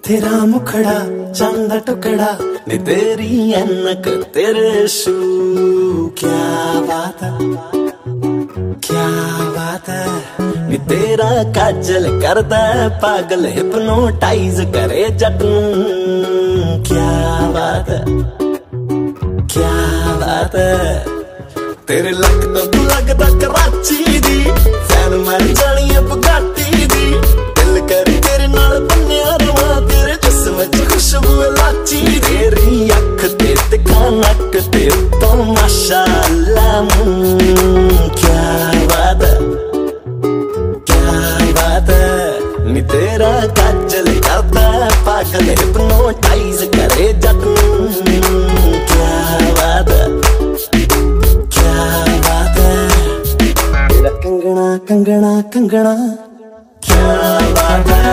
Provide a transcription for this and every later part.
तेरा मुखड़ा चांद टुकड़ा नी तेरी ऐनक तेरे शू, क्या बात है क्या बात है। नी तेरा काजल करदा पागल हिप्नोटाइज करे जट नूं, क्या बात है क्या बात है। तेरे लक तो लगदा कराची दी फैन मर जानी है बुगाटी दी, दिल कर तेरे नाल बन्निया रवां तेरे जिस्म च खुशबू लाची। तेरी अख ते तिखा नक ते तो माशाअल्लाह, क्या बात है क्या बात है। नी तेरा काजल करदा पागल हिप्नोटाइज करे जट नूं, क्या बात है क्या बात है। तेरा कंगना कंगना कंगना क्या बात है।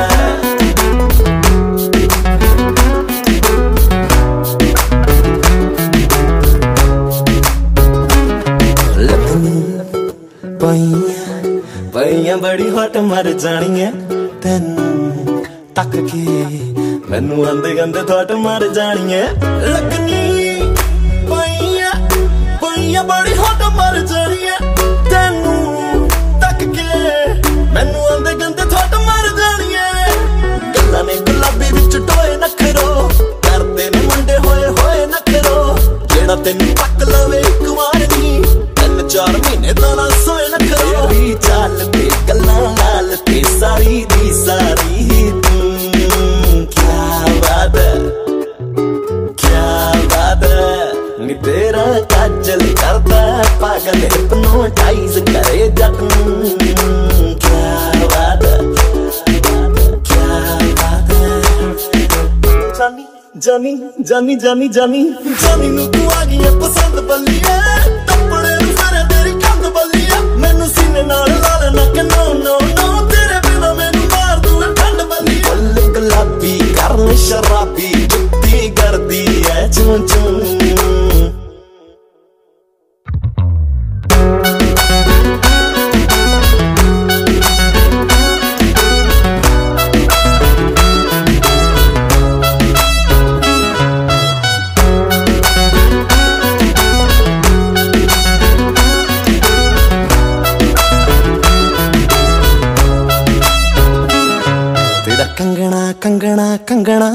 पईया बड़ी हट मर जानी है तेनू तक के, मैनू आंदे गंदे थोट मर जानी है लगनी। पईया बड़ी हट मर जानी है तेनू तक के, मैनू आंदे गंदे थोट मर जानी है। गल्लां ने गुलाबी विच टोए नखरो करदे ने मुंडे होए होए नखरो, जेड़ा तेनू तक लवे इक वार नी 3-4 महीने तो ना सोए नखरो। तेरी चाल ते गल्लां लाल ते सारी दी सारी ही तू, क्या बात है क्या बात है। नी तेरा काजल करदा पागल हिप्नोटाइज करे जट नूं, क्या बात है क्या बात है। जानी जानी जानी जानी जानी नू तू आ गई है पसंद बल्लिए, टप्पड़े सारे तेरी कंध बल्लिए, मैनू सीने नाल ला लेना कि नो नो नो, तेरे बिना मैनू मार दूं ठंड बल्लिए। फुल गुलाबी करन शराबी जुत्ती करदी है चूं चूं। तेरा कंगना कंगना कंगना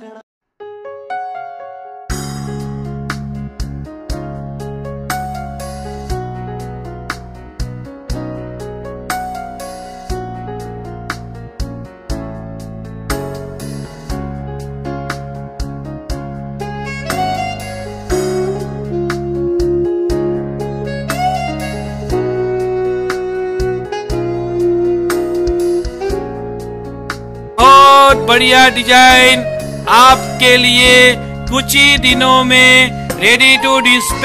बढ़िया डिजाइन आपके लिए कुछ ही दिनों में रेडी टू डिस्पैच।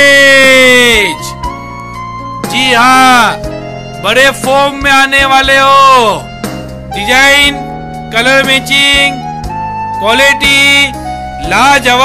जी हाँ, बड़े फॉर्म में आने वाले हो। डिजाइन, कलर मैचिंग, क्वालिटी लाजवाब।